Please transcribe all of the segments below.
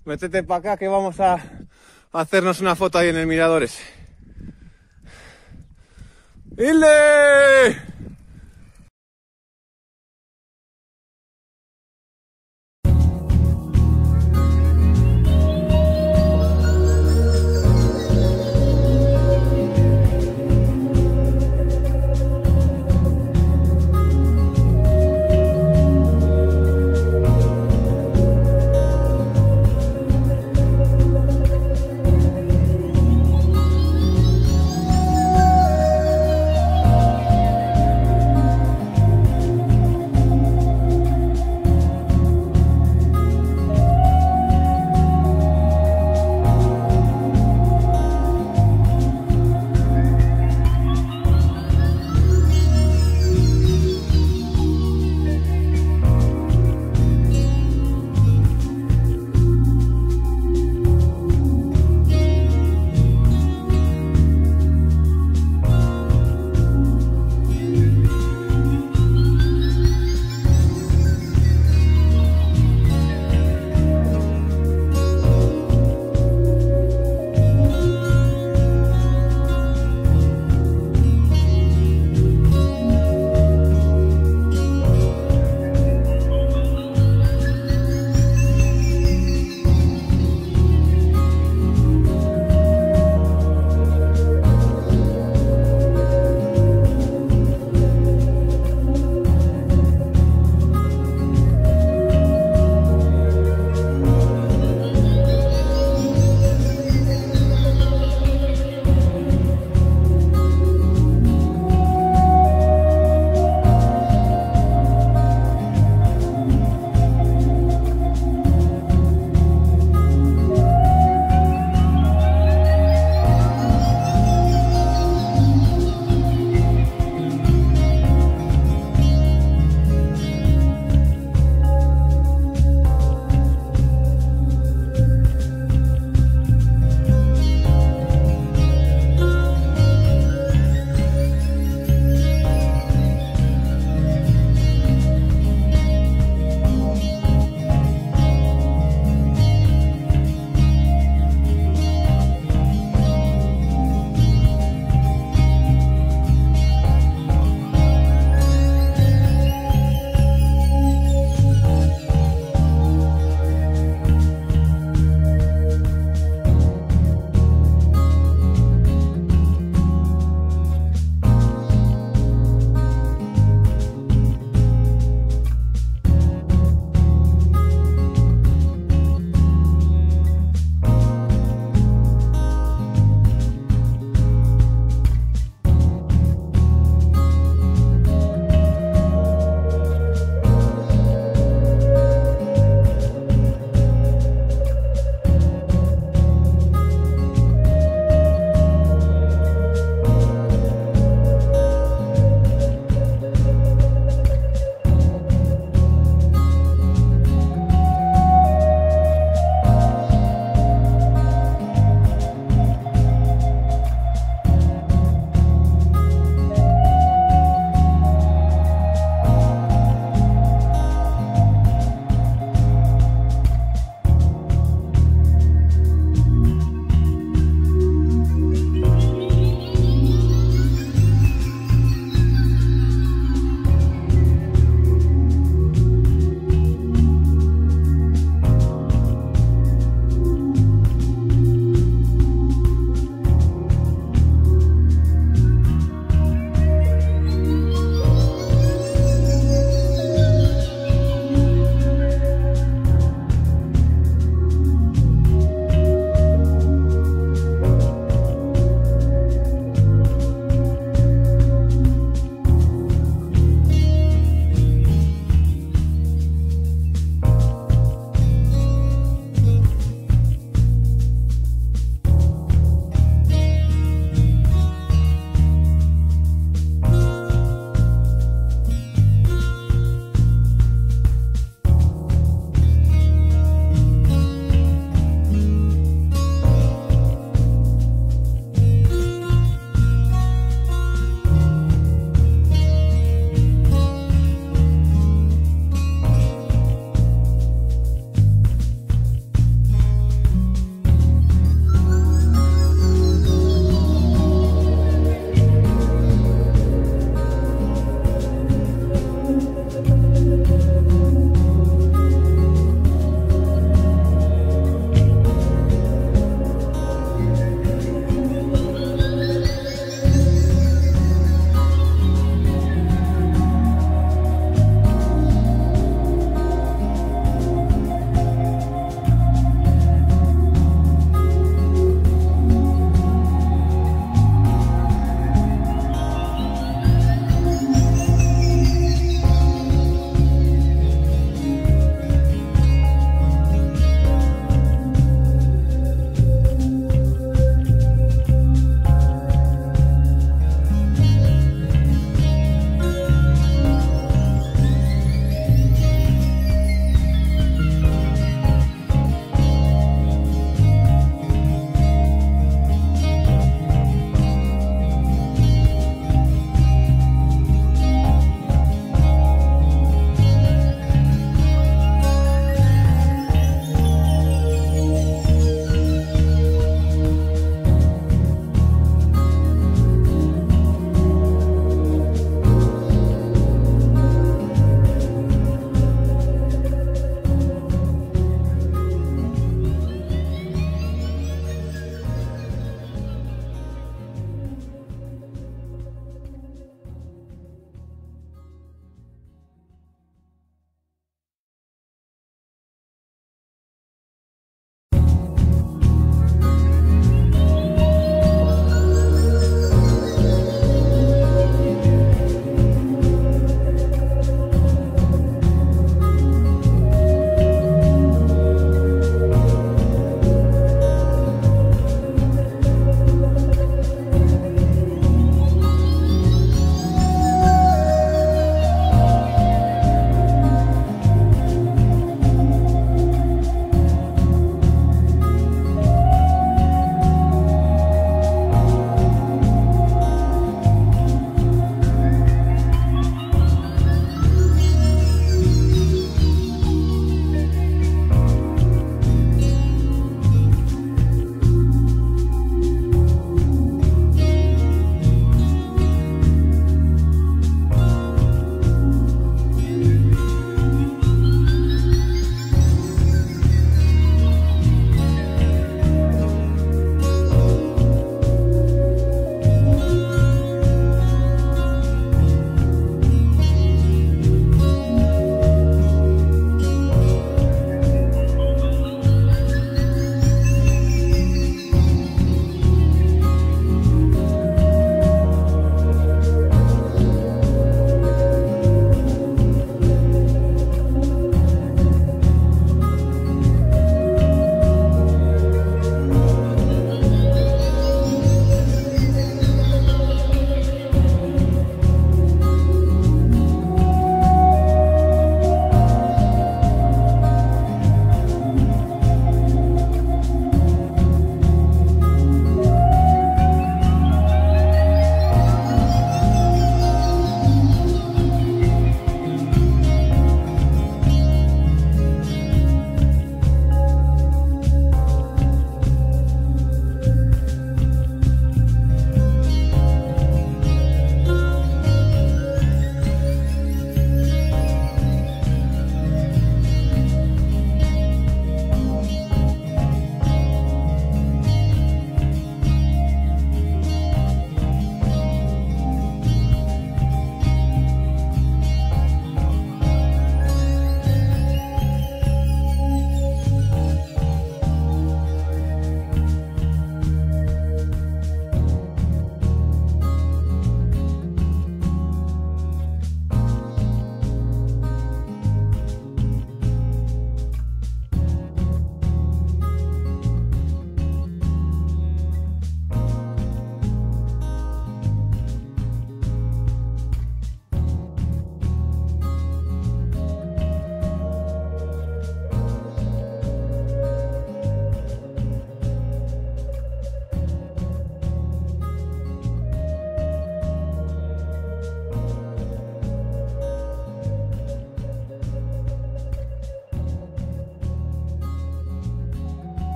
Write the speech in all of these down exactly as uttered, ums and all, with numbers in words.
Métete para acá que vamos a hacernos una foto ahí en el mirador ese. ¡Ile!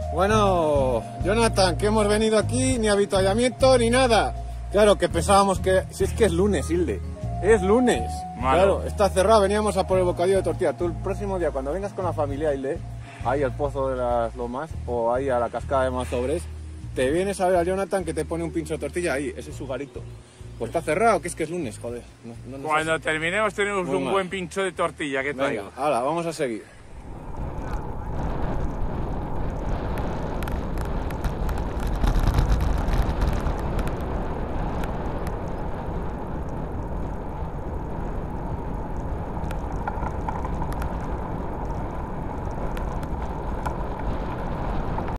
Bueno, Jonathan, que hemos venido aquí, ni avituallamiento ni nada. Claro, que pensábamos que... Si es que es lunes, Hilde. Es lunes. Malo. Claro, está cerrado, veníamos a por el bocadillo de tortilla. Tú el próximo día, cuando vengas con la familia, Hilde, ahí al Pozo de las Lomas, o ahí a la cascada de Mazobres, te vienes a ver a Jonathan que te pone un pincho de tortilla ahí, ese es su garito. Pues está cerrado, que es que es lunes, joder. No, no, no Cuando sé. terminemos tenemos Muy un mal. buen pincho de tortilla que traigo. Venga, hala, vamos a seguir.